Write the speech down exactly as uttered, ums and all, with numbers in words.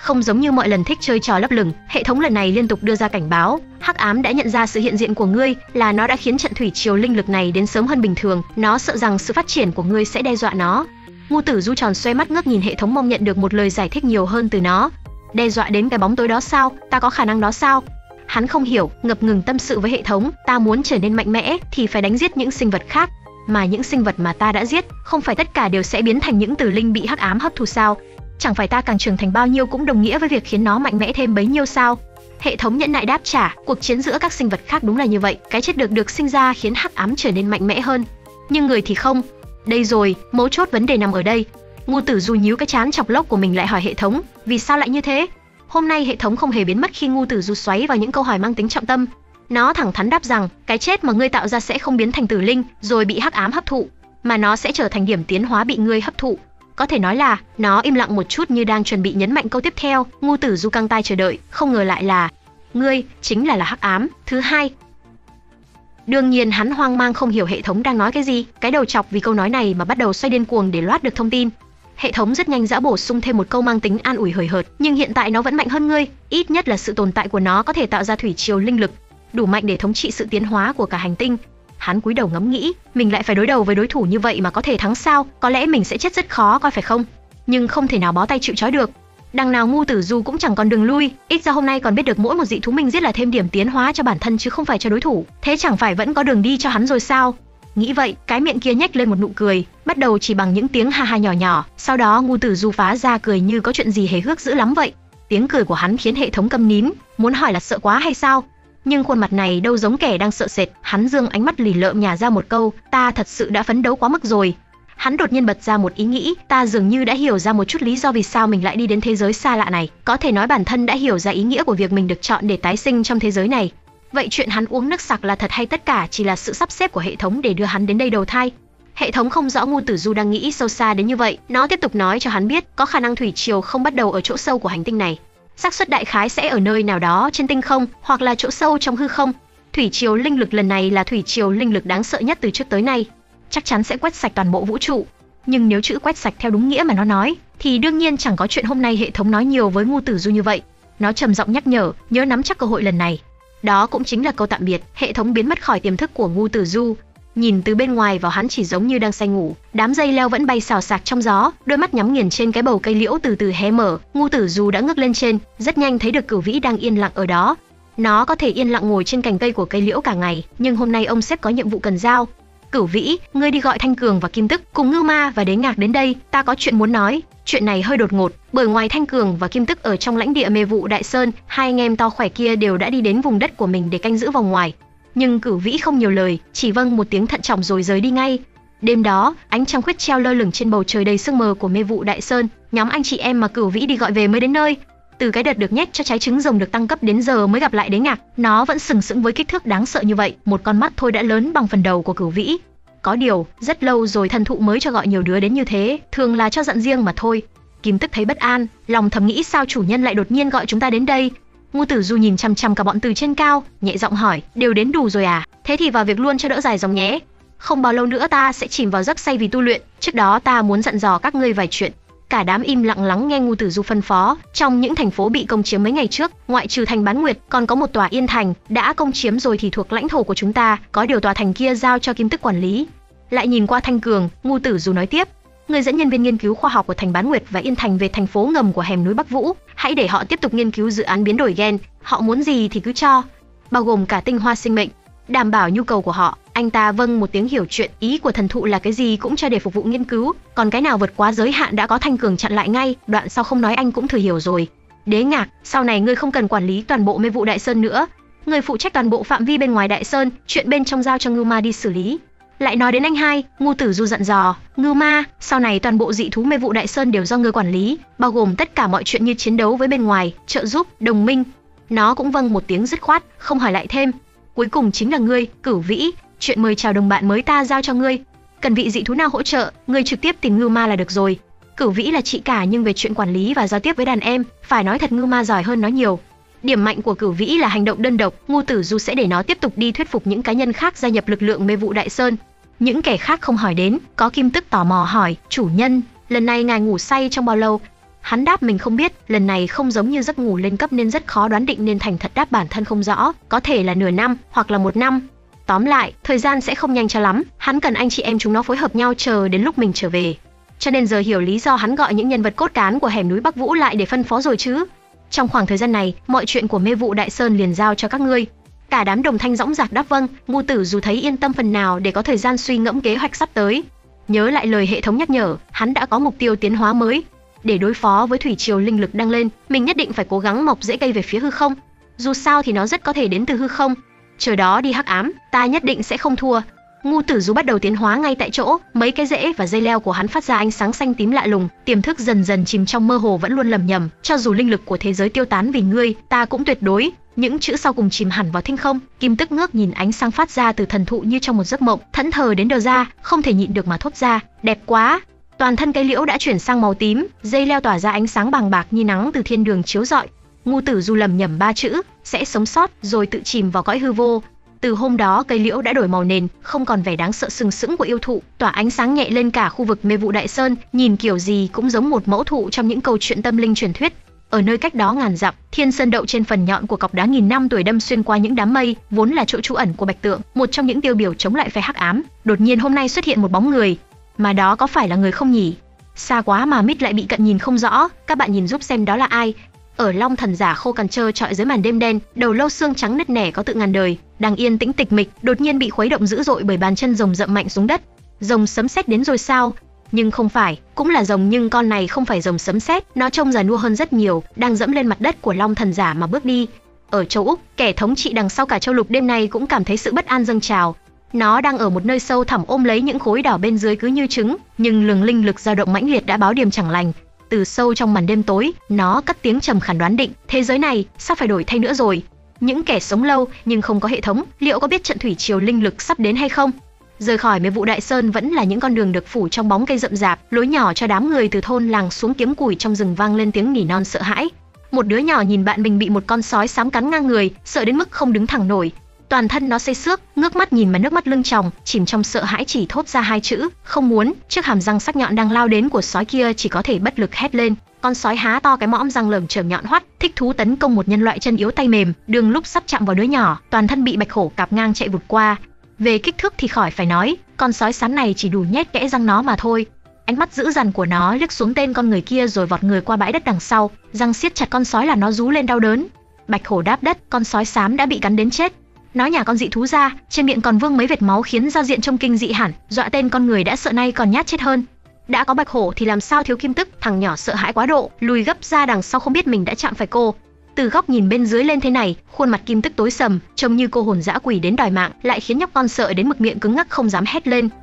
Không giống như mọi lần thích chơi trò lấp lửng, hệ thống lần này liên tục đưa ra cảnh báo, hắc ám đã nhận ra sự hiện diện của ngươi, là nó đã khiến trận thủy triều linh lực này đến sớm hơn bình thường, nó sợ rằng sự phát triển của ngươi sẽ đe dọa nó. Ngu Tử Du tròn xoe mắt ngước nhìn hệ thống mong nhận được một lời giải thích nhiều hơn từ nó. Đe dọa đến cái bóng tối đó sao? Ta có khả năng đó sao? Hắn không hiểu, ngập ngừng tâm sự với hệ thống, ta muốn trở nên mạnh mẽ thì phải đánh giết những sinh vật khác, mà những sinh vật mà ta đã giết, không phải tất cả đều sẽ biến thành những tử linh bị hắc ám hấp thu sao? Chẳng phải ta càng trưởng thành bao nhiêu cũng đồng nghĩa với việc khiến nó mạnh mẽ thêm bấy nhiêu sao? Hệ thống nhẫn nại đáp trả, cuộc chiến giữa các sinh vật khác đúng là như vậy, cái chết được được sinh ra khiến hắc ám trở nên mạnh mẽ hơn, nhưng người thì không. Đây rồi, mấu chốt vấn đề nằm ở đây. Ngu Tử Du nhíu cái trán chọc lốc của mình lại hỏi hệ thống, vì sao lại như thế? Hôm nay hệ thống không hề biến mất khi Ngu Tử Du xoáy vào những câu hỏi mang tính trọng tâm. Nó thẳng thắn đáp rằng, cái chết mà ngươi tạo ra sẽ không biến thành tử linh rồi bị hắc ám hấp thụ, mà nó sẽ trở thành điểm tiến hóa bị ngươi hấp thụ. Có thể nói là, nó im lặng một chút như đang chuẩn bị nhấn mạnh câu tiếp theo. Ngu Tử Du căng tai chờ đợi, không ngờ lại là, ngươi chính là là hắc ám thứ hai. Đương nhiên hắn hoang mang không hiểu hệ thống đang nói cái gì, cái đầu chọc vì câu nói này mà bắt đầu xoay điên cuồng để loát được thông tin. Hệ thống rất nhanh dã bổ sung thêm một câu mang tính an ủi hời hợt, nhưng hiện tại nó vẫn mạnh hơn ngươi, ít nhất là sự tồn tại của nó có thể tạo ra thủy triều linh lực, đủ mạnh để thống trị sự tiến hóa của cả hành tinh. Hắn cúi đầu ngẫm nghĩ, mình lại phải đối đầu với đối thủ như vậy mà có thể thắng sao? Có lẽ mình sẽ chết rất khó coi phải không? Nhưng không thể nào bó tay chịu trói được. Đằng nào Ngu Tử Du cũng chẳng còn đường lui, ít ra hôm nay còn biết được mỗi một dị thú mình giết là thêm điểm tiến hóa cho bản thân chứ không phải cho đối thủ, thế chẳng phải vẫn có đường đi cho hắn rồi sao? Nghĩ vậy, cái miệng kia nhếch lên một nụ cười, bắt đầu chỉ bằng những tiếng ha ha nhỏ nhỏ, sau đó Ngu Tử Du phá ra cười như có chuyện gì hề hước dữ lắm vậy. Tiếng cười của hắn khiến hệ thống câm nín, muốn hỏi là sợ quá hay sao? Nhưng khuôn mặt này đâu giống kẻ đang sợ sệt, hắn dương ánh mắt lì lợm nhả ra một câu, ta thật sự đã phấn đấu quá mức rồi. Hắn đột nhiên bật ra một ý nghĩ, ta dường như đã hiểu ra một chút lý do vì sao mình lại đi đến thế giới xa lạ này, có thể nói bản thân đã hiểu ra ý nghĩa của việc mình được chọn để tái sinh trong thế giới này. Vậy chuyện hắn uống nước sặc là thật hay tất cả chỉ là sự sắp xếp của hệ thống để đưa hắn đến đây đầu thai? Hệ thống không rõ Ngu Tử Du đang nghĩ sâu xa đến như vậy, nó tiếp tục nói cho hắn biết, có khả năng thủy triều không bắt đầu ở chỗ sâu của hành tinh này. Xác suất đại khái sẽ ở nơi nào đó trên tinh không, hoặc là chỗ sâu trong hư không. Thủy triều linh lực lần này là thủy triều linh lực đáng sợ nhất từ trước tới nay, chắc chắn sẽ quét sạch toàn bộ vũ trụ. Nhưng nếu chữ quét sạch theo đúng nghĩa mà nó nói, thì đương nhiên chẳng có chuyện hôm nay hệ thống nói nhiều với Ngu Tử Du như vậy. Nó trầm giọng nhắc nhở, nhớ nắm chắc cơ hội lần này. Đó cũng chính là câu tạm biệt. Hệ thống biến mất khỏi tiềm thức của Ngu Tử Du. Nhìn từ bên ngoài vào hắn chỉ giống như đang say ngủ. Đám dây leo vẫn bay xào xạc trong gió, đôi mắt nhắm nghiền trên cái bầu cây liễu từ từ hé mở. Ngu Tử Du đã ngước lên trên, rất nhanh thấy được Cửu Vĩ đang yên lặng ở đó. Nó có thể yên lặng ngồi trên cành cây của cây liễu cả ngày, nhưng hôm nay ông sếp có nhiệm vụ cần giao. Cửu Vĩ, ngươi đi gọi Thanh Cường và Kim Tức cùng Ngưu Ma và Đế Ngạc đến đây, ta có chuyện muốn nói. Chuyện này hơi đột ngột, bởi ngoài Thanh Cường và Kim Tức ở trong lãnh địa Mê Vụ Đại Sơn, hai anh em to khỏe kia đều đã đi đến vùng đất của mình để canh giữ vòng ngoài. Nhưng Cửu Vĩ không nhiều lời, chỉ vâng một tiếng thận trọng rồi rời đi ngay. Đêm đó, ánh trăng khuyết treo lơ lửng trên bầu trời đầy sương mờ của Mê Vụ Đại Sơn, nhóm anh chị em mà Cửu Vĩ đi gọi về mới đến nơi. Từ cái đợt được nhét cho trái trứng rồng được tăng cấp đến giờ mới gặp lại Đế Ngạc, nó vẫn sừng sững với kích thước đáng sợ như vậy, một con mắt thôi đã lớn bằng phần đầu của Cửu Vĩ. Có điều, rất lâu rồi thần thụ mới cho gọi nhiều đứa đến như thế, thường là cho dặn riêng mà thôi. Kim Tức thấy bất an, lòng thầm nghĩ sao chủ nhân lại đột nhiên gọi chúng ta đến đây. Ngu Tử Du nhìn chằm chằm cả bọn từ trên cao, nhẹ giọng hỏi, đều đến đủ rồi à? Thế thì vào việc luôn cho đỡ dài dòng nhé. Không bao lâu nữa ta sẽ chìm vào giấc say vì tu luyện, trước đó ta muốn dặn dò các ngươi vài chuyện. Cả đám im lặng lắng nghe Ngu Tử Du phân phó. Trong những thành phố bị công chiếm mấy ngày trước, ngoại trừ thành Bán Nguyệt, còn có một tòa Yên Thành, đã công chiếm rồi thì thuộc lãnh thổ của chúng ta, có điều tòa thành kia giao cho Kim Tức quản lý. Lại nhìn qua Thanh Cường, Ngu Tử Du nói tiếp, người dẫn nhân viên nghiên cứu khoa học của thành Bán Nguyệt và Yên Thành về thành phố ngầm của hẻm núi Bắc Vũ, hãy để họ tiếp tục nghiên cứu dự án biến đổi gen, họ muốn gì thì cứ cho, bao gồm cả tinh hoa sinh mệnh, đảm bảo nhu cầu của họ. Anh ta vâng một tiếng hiểu chuyện, ý của thần thụ là cái gì cũng cho để phục vụ nghiên cứu, còn cái nào vượt quá giới hạn đã có Thanh Cường chặn lại ngay, đoạn sau không nói anh cũng thừa hiểu rồi. Đế Ngạc, sau này ngươi không cần quản lý toàn bộ Mê Vụ Đại Sơn nữa, ngươi phụ trách toàn bộ phạm vi bên ngoài Đại Sơn, chuyện bên trong giao cho Ngưu Ma đi xử lý. Lại nói đến anh hai, Ngu Tử Du dặn dò, Ngưu Ma, sau này toàn bộ dị thú Mê Vụ Đại Sơn đều do ngươi quản lý, bao gồm tất cả mọi chuyện như chiến đấu với bên ngoài, trợ giúp, đồng minh. Nó cũng vâng một tiếng dứt khoát, không hỏi lại thêm. Cuối cùng chính là ngươi, Cửu Vĩ, chuyện mời chào đồng bạn mới ta giao cho ngươi. Cần vị dị thú nào hỗ trợ, ngươi trực tiếp tìm Ngưu Ma là được rồi. Cửu Vĩ là chị cả nhưng về chuyện quản lý và giao tiếp với đàn em, phải nói thật Ngưu Ma giỏi hơn nó nhiều. Điểm mạnh của Cửu Vĩ là hành động đơn độc, Ngu Tử Du sẽ để nó tiếp tục đi thuyết phục những cá nhân khác gia nhập lực lượng Mê Vụ Đại Sơn. Những kẻ khác không hỏi đến, có Kim Tức tò mò hỏi, chủ nhân, lần này ngài ngủ say trong bao lâu? Hắn đáp mình không biết, lần này không giống như giấc ngủ lên cấp nên rất khó đoán định, nên thành thật đáp bản thân không rõ, có thể là nửa năm hoặc là một năm. Tóm lại, thời gian sẽ không nhanh cho lắm, hắn cần anh chị em chúng nó phối hợp nhau chờ đến lúc mình trở về. Cho nên giờ hiểu lý do hắn gọi những nhân vật cốt cán của hẻm núi Bắc Vũ lại để phân phó rồi chứ. Trong khoảng thời gian này, mọi chuyện của Mê Vụ Đại Sơn liền giao cho các ngươi. Cả đám đồng thanh dõng dạc đáp vâng. Ngu Tử dù thấy yên tâm phần nào để có thời gian suy ngẫm kế hoạch sắp tới. Nhớ lại lời hệ thống nhắc nhở, hắn đã có mục tiêu tiến hóa mới. Để đối phó với thủy triều linh lực đang lên, mình nhất định phải cố gắng mọc rễ cây về phía hư không. Dù sao thì nó rất có thể đến từ hư không. Chờ đó đi hắc ám, ta nhất định sẽ không thua. Ngu Tử Du bắt đầu tiến hóa ngay tại chỗ, mấy cái rễ và dây leo của hắn phát ra ánh sáng xanh tím lạ lùng, tiềm thức dần dần chìm trong mơ hồ vẫn luôn lầm nhầm, cho dù linh lực của thế giới tiêu tán vì ngươi, ta cũng tuyệt đối. Những chữ sau cùng chìm hẳn vào thinh không, Kim Tức ngước nhìn ánh sáng phát ra từ thần thụ như trong một giấc mộng, thẫn thờ đến đờ ra, không thể nhịn được mà thốt ra, đẹp quá. Toàn thân cây liễu đã chuyển sang màu tím, dây leo tỏa ra ánh sáng bàng bạc như nắng từ thiên đường chiếu rọi. Ngu Tử Du lầm nhầm ba chữ, sẽ sống sót, rồi tự chìm vào cõi hư vô. Từ hôm đó cây liễu đã đổi màu nền, không còn vẻ đáng sợ sừng sững của yêu thụ, tỏa ánh sáng nhẹ lên cả khu vực Mê Vụ Đại Sơn, nhìn kiểu gì cũng giống một mẫu thụ trong những câu chuyện tâm linh truyền thuyết. Ở nơi cách đó ngàn dặm, Thiên Sơn đậu trên phần nhọn của cọc đá nghìn năm tuổi đâm xuyên qua những đám mây, vốn là chỗ trú ẩn của Bạch Tượng, một trong những tiêu biểu chống lại phe hắc ám. Đột nhiên hôm nay xuất hiện một bóng người, mà đó có phải là người không nhỉ? Xa quá mà mít lại bị cận nhìn không rõ, các bạn nhìn giúp xem đó là ai? Ở Long Thần Giả khô cằn trơ trọi dưới màn đêm đen, đầu lâu xương trắng nứt nẻ có tự ngàn đời, đang yên tĩnh tịch mịch, đột nhiên bị khuấy động dữ dội bởi bàn chân rồng dậm mạnh xuống đất. Rồng sấm sét đến rồi sao? Nhưng không phải, cũng là rồng nhưng con này không phải rồng sấm sét, nó trông già nua hơn rất nhiều, đang dẫm lên mặt đất của Long Thần Giả mà bước đi. Ở châu Úc, kẻ thống trị đằng sau cả châu lục đêm nay cũng cảm thấy sự bất an dâng trào. Nó đang ở một nơi sâu thẳm ôm lấy những khối đỏ bên dưới cứ như trứng, nhưng luồng linh lực dao động mãnh liệt đã báo điểm chẳng lành. Từ sâu trong màn đêm tối, nó cất tiếng trầm khàn đoán định, thế giới này sắp phải đổi thay nữa rồi. Những kẻ sống lâu nhưng không có hệ thống, liệu có biết trận thủy triều linh lực sắp đến hay không? Rời khỏi Mê Vụ Đại Sơn vẫn là những con đường được phủ trong bóng cây rậm rạp, lối nhỏ cho đám người từ thôn làng xuống kiếm củi trong rừng vang lên tiếng nỉ non sợ hãi. Một đứa nhỏ nhìn bạn mình bị một con sói xám cắn ngang người, sợ đến mức không đứng thẳng nổi. Toàn thân nó xây xước, ngước mắt nhìn mà nước mắt lưng tròng, chìm trong sợ hãi chỉ thốt ra hai chữ, không muốn. Trước hàm răng sắc nhọn đang lao đến của sói kia chỉ có thể bất lực hét lên. Con sói há to cái mõm răng lởm chởm nhọn hoắt, thích thú tấn công một nhân loại chân yếu tay mềm, đường lúc sắp chạm vào đứa nhỏ, toàn thân bị bạch hổ cạp ngang chạy vụt qua. Về kích thước thì khỏi phải nói, con sói xám này chỉ đủ nhét kẽ răng nó mà thôi. Ánh mắt dữ dằn của nó liếc xuống tên con người kia rồi vọt người qua bãi đất đằng sau, răng siết chặt con sói làm nó rú lên đau đớn. Bạch hổ đáp đất, con sói xám đã bị cắn đến chết. Nó nhả con dị thú ra, trên miệng còn vương mấy vệt máu khiến giao diện trông kinh dị hẳn, dọa tên con người đã sợ nay còn nhát chết hơn. Đã có bạch hổ thì làm sao thiếu Kim Tức, thằng nhỏ sợ hãi quá độ, lùi gấp ra đằng sau không biết mình đã chạm phải cô. Từ góc nhìn bên dưới lên thế này, khuôn mặt Kim Tức tối sầm, trông như cô hồn dã quỷ đến đòi mạng, lại khiến nhóc con sợ đến mực miệng cứng ngắc không dám hét lên.